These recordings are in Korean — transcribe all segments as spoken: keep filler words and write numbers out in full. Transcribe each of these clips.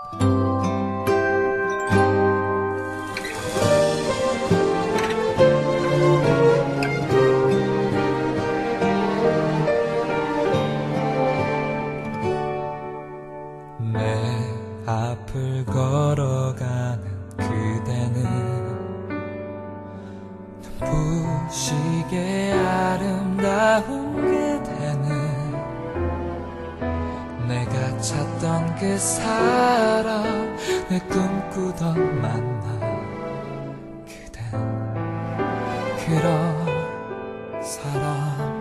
앞을 걸어가는 그대는 눈부시게 아름다운 그대는 내가 찾던 그 사람, 내 꿈꾸던 만남, 그댄 그런 사람.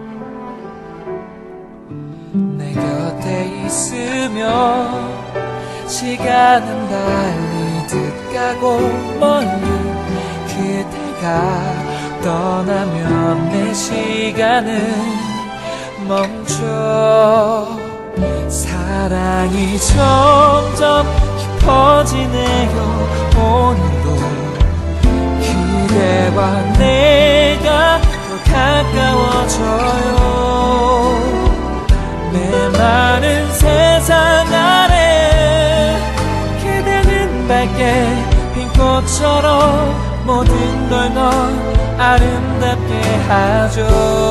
내 곁에 있으면 시간은 달리듯 가고 멀리 그대가 떠나면 내 시간은 멈춰. 사랑이 점점 깊어지네요. 오늘도 그대와 내가 더 가까워져요. 메마른 세상 아래 그대는 밝게 핀 꽃처럼 모든 걸 넌 아름답게 하죠.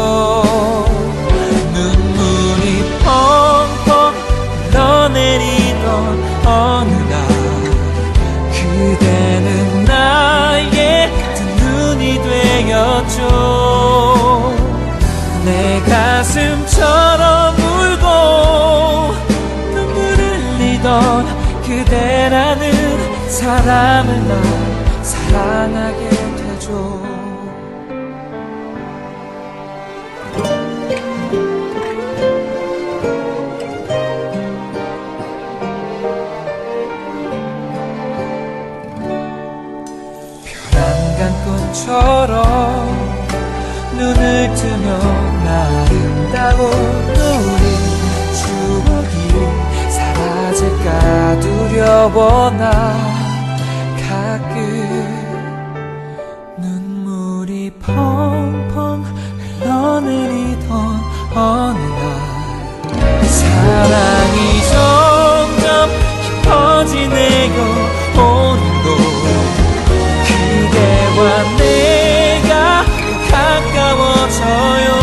눈물이 펑펑 흘러내리던 어느 날 그대는 나의 두 눈이 되었죠. 내 가슴처럼 울고 눈물 흘리던 그대라는 사람을 난 사랑하게 되죠. 별안간 꿈처럼 눈을 뜨면 아름다운 우리 추억이 사라질까 두려워. 나 가끔 눈물이 펑펑 흘러내리던 어느 날 사랑이 점점 깊어지네요. 오늘도 그대와 내가 가까워져요.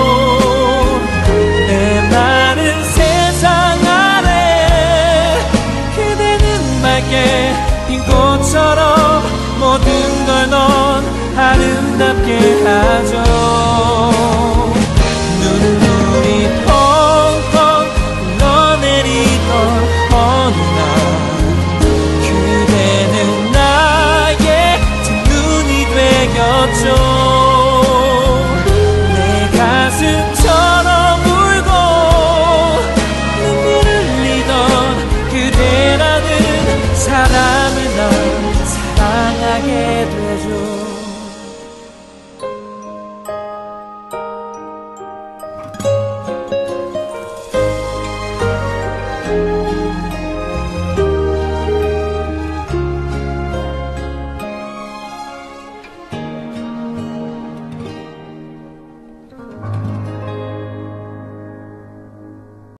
메마른 세상 아래 그대는 맑게 핀 꽃처럼 모든 걸 넌 아름답게 하죠. 눈물이 펑펑 흘러내리던 어느 날 그대는 나의 두 눈이 되었죠. 내 가슴처럼 울고 눈물 흘리던 그대라는 사람을 난 사랑하게 되죠.